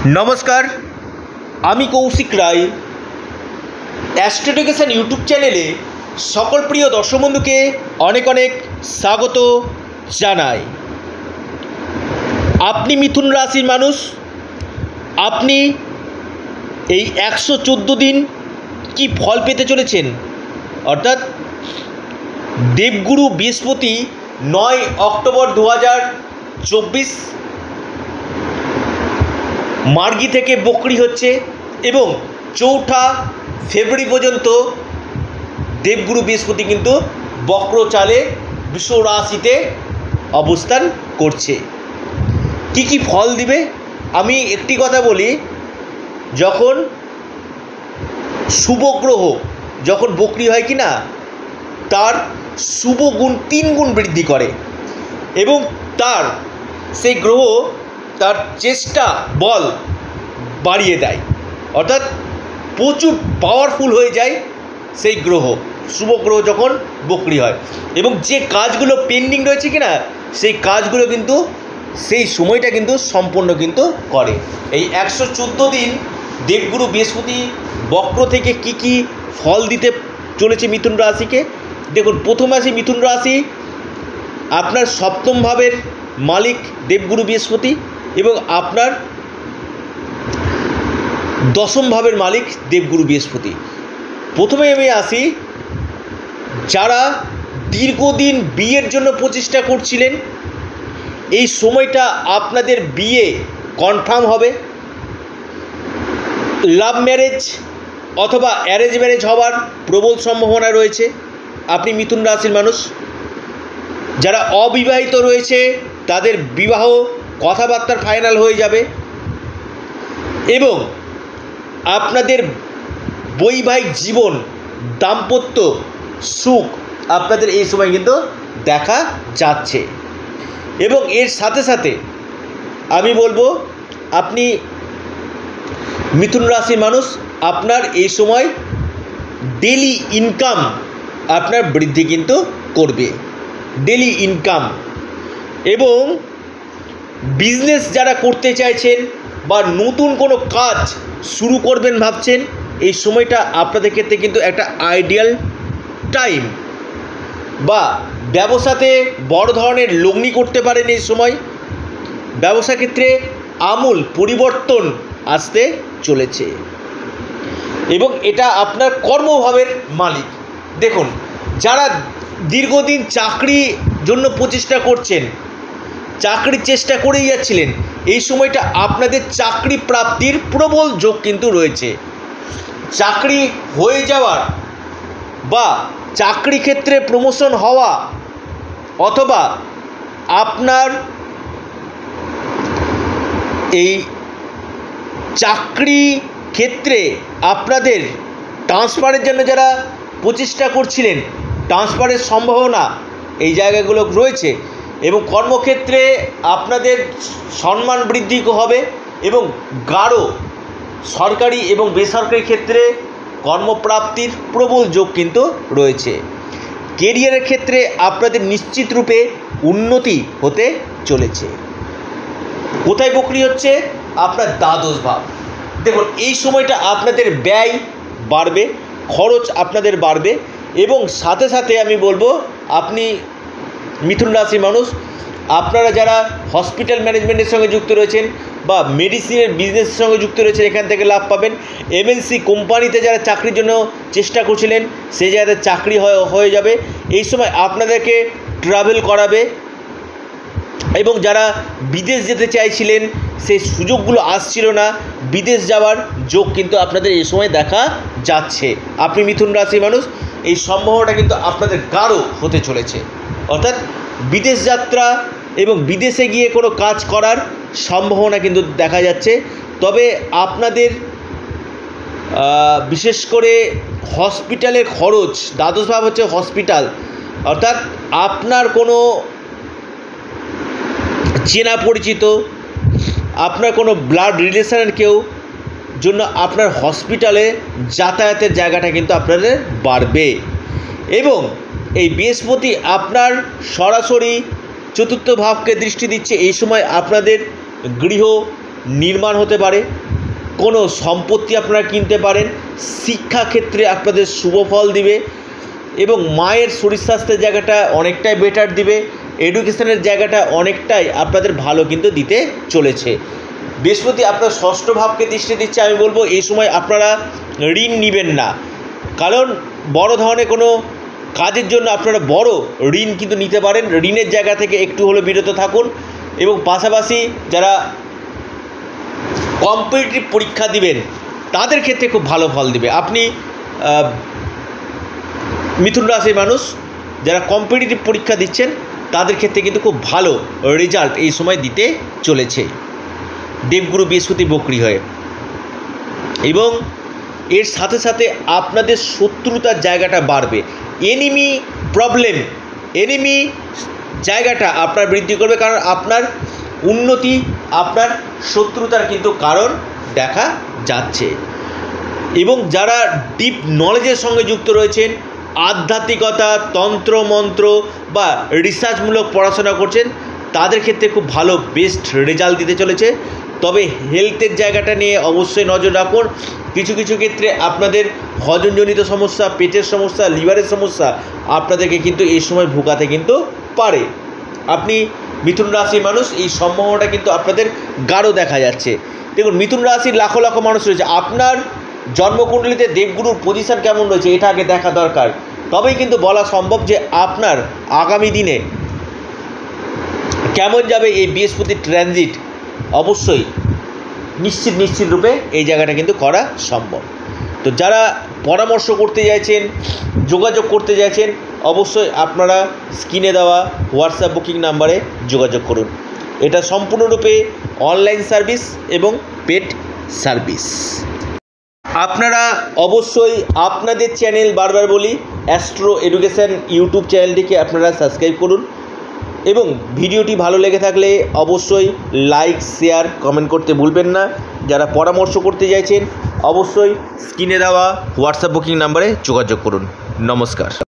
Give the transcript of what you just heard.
নমস্কার, আমি কৌশিক রায়। Astro YouTube চ্যানেলে সকল প্রিয় দর্শক বন্ধুকে অনেক অনেক স্বাগত জানাই। আপনি মিথুন রাশির মানুষ, আপনি এই 114 দিন কি ফল পেতে চলেছেন, অর্থাৎ দেবগুরু বৃহস্পতি 9 অক্টোবর 2024 মার্গী থেকে বকরি হচ্ছে এবং 4 ফেব্রুয়ারি পর্যন্ত দেবগুরু বৃহস্পতি কিন্তু বক্র চালে বৃষ রাশিতে অবস্থান করছে। কি কি ফল দিবে আমি একটি কথা বলি, যখন শুভ গ্রহ যখন বকরি হয় কি না, তার শুভ গুণ 3 গুণ বৃদ্ধি করে এবং তার সেই গ্রহ তার চেষ্টা বল বাড়িয়ে দেয়, অর্থাৎ প্রচুর পাওয়ারফুল হয়ে যায় সেই গ্রহ, শুভ গ্রহ যখন বকরি হয়। এবং যে কাজগুলো পেন্ডিং রয়েছে কিনা, সেই কাজগুলো কিন্তু সেই সময়টা কিন্তু সম্পন্ন কিন্তু করে। এই 114 দিন দেবগুরু বৃহস্পতি বক্র থেকে কি কি ফল দিতে চলেছে মিথুন রাশিকে। দেখুন, প্রথম রাশি মিথুন রাশি, আপনার সপ্তম ভাবের মালিক দেবগুরু বৃহস্পতি এবং আপনার দশম ভাবের মালিক দেবগুরু বৃহস্পতি। প্রথমে আমি আসি, যারা দীর্ঘদিন বিয়ের জন্য প্রচেষ্টা করছিলেন, এই সময়টা আপনাদের বিয়ে কনফার্ম হবে। লাভ ম্যারেজ অথবা অ্যারেঞ্জ ম্যারেজ হওয়ার প্রবল সম্ভাবনা রয়েছে। আপনি মিথুন রাশির মানুষ, যারা অবিবাহিত রয়েছে তাদের বিবাহ কথাবার্তার ফাইনাল হয়ে যাবে এবং আপনাদের বৈবাহিক জীবন, দাম্পত্য সুখ আপনাদের এই সময় কিন্তু দেখা যাচ্ছে। এবং এর সাথে সাথে আমি বলবো, আপনি মিথুন রাশির মানুষ, আপনার এই সময় ডেলি ইনকাম আপনার বৃদ্ধি কিন্তু করবে, ডেলি ইনকাম। এবং বিজনেস যারা করতে চাইছেন বা নতুন কোনো কাজ শুরু করবেন ভাবছেন, এই সময়টা আপনাদের ক্ষেত্রে কিন্তু একটা আইডিয়াল টাইম। বা ব্যবসাতে বড় ধরনের লগ্নি করতে পারেন এই সময়, ব্যবসা ক্ষেত্রে আমূল পরিবর্তন আসতে চলেছে এবং এটা আপনার কর্মভাবের মালিক। দেখুন, যারা দীর্ঘদিন চাকরির জন্য প্রচেষ্টা করছেন, চাকরির চেষ্টা করেই যাচ্ছিলেন, এই সময়টা আপনাদের চাকরি প্রাপ্তির প্রবল যোগ কিন্তু রয়েছে। চাকরি হয়ে যাওয়ার বা চাকরি ক্ষেত্রে প্রমোশন হওয়া অথবা আপনার এই চাকরি ক্ষেত্রে আপনাদের ট্রান্সফারের জন্য যারা প্রচেষ্টা করছিলেন, ট্রান্সফারের সম্ভাবনা এই জায়গাগুলো রয়েছে এবং কর্মক্ষেত্রে আপনাদের সম্মান বৃদ্ধি হবে এবং গাঢ় সরকারি এবং বেসরকারি ক্ষেত্রে কর্মপ্রাপ্তির প্রবল যোগ কিন্তু রয়েছে। কেরিয়ারের ক্ষেত্রে আপনাদের নিশ্চিত রূপে উন্নতি হতে চলেছে। কোথায় বকরি হচ্ছে? আপনার দ্বাদশ ভাব। দেখুন, এই সময়টা আপনাদের ব্যয় বাড়বে, খরচ আপনাদের বাড়বে এবং সাথে সাথে আমি বলবো, আপনি মিথুন রাশির মানুষ, আপনারা যারা হসপিটাল ম্যানেজমেন্টের সঙ্গে যুক্ত রয়েছেন বা মেডিসিনের বিজনেসের সঙ্গে যুক্ত রয়েছেন, এখান থেকে লাভ পাবেন। এমএনসি কোম্পানিতে যারা চাকরির জন্য চেষ্টা করছিলেন, সেই জায়গাতে চাকরি হয়ে যাবে। এই সময় আপনাদেরকে ট্রাভেল করাবে এবং যারা বিদেশ যেতে চাইছিলেন, সেই সুযোগগুলো আসছিল না, বিদেশ যাওয়ার যোগ কিন্তু আপনাদের এই সময় দেখা যাচ্ছে। আপনি মিথুন রাশির মানুষ, এই সম্ভাবনাটা কিন্তু আপনাদের গাঢ় হতে চলেছে, অর্থাৎ বিদেশ যাত্রা এবং বিদেশে গিয়ে কোনো কাজ করার সম্ভাবনা কিন্তু দেখা যাচ্ছে। তবে আপনাদের বিশেষ করে হসপিটালের খরচ, দ্বাদশ ভাব হচ্ছে হসপিটাল, অর্থাৎ আপনার কোনো চেনা পরিচিত, আপনার কোনো ব্লাড রিলেশনের কেউ জন্য আপনার হসপিটালে যাতায়াতের জায়গাটা কিন্তু আপনাদের বাড়বে। এবং এই বৃহস্পতি আপনার সরাসরি চতুর্থ ভাবকে দৃষ্টি দিচ্ছে। এই সময় আপনাদের গৃহ নির্মাণ হতে পারে, কোনো সম্পত্তি আপনারা কিনতে পারেন, শিক্ষাক্ষেত্রে আপনাদের শুভ ফল দিবে এবং মায়ের শরীর স্বাস্থ্যের জায়গাটা অনেকটাই বেটার দিবে, এডুকেশনের জায়গাটা অনেকটাই আপনাদের ভালো কিন্তু দিতে চলেছে। বৃহস্পতি আপনার ষষ্ঠ ভাবকে দৃষ্টি দিচ্ছে। আমি বলবো এই সময় আপনারা ঋণ নেবেন না, কারণ বড় ধরনের কোনো কাজের জন্য আপনারা বড় ঋণ কিন্তু নিতে পারেন। ঋণের জায়গা থেকে একটু হলে বিরত থাকুন এবং পাশাপাশি যারা কম্পিটিটিভ পরীক্ষা দিবেন তাদের ক্ষেত্রে খুব ভালো ফল দিবে। আপনি মিথুন রাশির মানুষ যারা কম্পিটিটিভ পরীক্ষা দিচ্ছেন তাদের ক্ষেত্রে কিন্তু খুব ভালো রেজাল্ট এই সময় দিতে চলেছে দেবগুরু বৃহস্পতি বক্রী হয়ে। এবং এর সাথে সাথে আপনাদের শত্রুতার জায়গাটা বাড়বে, এনিমি প্রবলেম, এনিমি জায়গাটা আপনার বৃদ্ধি করবে, কারণ আপনার উন্নতি আপনার শত্রুতার কিন্তু কারণ দেখা যাচ্ছে। এবং যারা ডিপ নলেজের সঙ্গে যুক্ত রয়েছেন, আধ্যাত্মিকতা, তন্ত্র মন্ত্র বা রিসার্চমূলক পড়াশোনা করছেন, তাদের ক্ষেত্রে খুব ভালো বেস্ট রেজাল্ট দিতে চলেছে। তবে হেলথের জায়গাটা নিয়ে অবশ্যই নজর রাখুন। কিছু কিছু ক্ষেত্রে আপনাদের হজমজনিত সমস্যা, পেটের সমস্যা, লিভারের সমস্যা আপনাদেরকে কিন্তু এই সময় ভোগাতে কিন্তু পারে। আপনি মিথুন রাশির মানুষ, এই সম্ভাবনাটা কিন্তু আপনাদের গাঢ় দেখা যাচ্ছে। দেখুন, মিথুন রাশির লাখো লাখো মানুষ রয়েছে, আপনার জন্মকুণ্ডলিতে দেবগুরুর পজিশন কেমন রয়েছে এটা আগে দেখা দরকার, তবেই কিন্তু বলা সম্ভব যে আপনার আগামী দিনে কেমন যাবে এই বৃহস্পতির ট্রানজিট। অবশ্যই নিশ্চিত রূপে এই জায়গাটা কিন্তু করা সম্ভব। তো যারা পরামর্শ করতে চাইছেন, যোগাযোগ করতে চাইছেন, অবশ্যই আপনারা স্ক্রিনে দেওয়া হোয়াটসঅ্যাপ বুকিং নাম্বারে যোগাযোগ করুন। এটা সম্পূর্ণরূপে অনলাইন সার্ভিস এবং পেড সার্ভিস। আপনারা অবশ্যই আপনাদের চ্যানেল, বারবার বলি, অ্যাস্ট্রো এডুকেশন ইউটিউব চ্যানেলটিকে আপনারা সাবস্ক্রাইব করুন এবং ভিডিওটি ভালো লেগে থাকলে অবশ্যই লাইক, শেয়ার, কমেন্ট করতে ভুলবেন না। যারা পরামর্শ করতে চাইছেন অবশ্যই স্ক্রিনে দেওয়া হোয়াটসঅ্যাপ বুকিং নাম্বারে যোগাযোগ করুন। নমস্কার।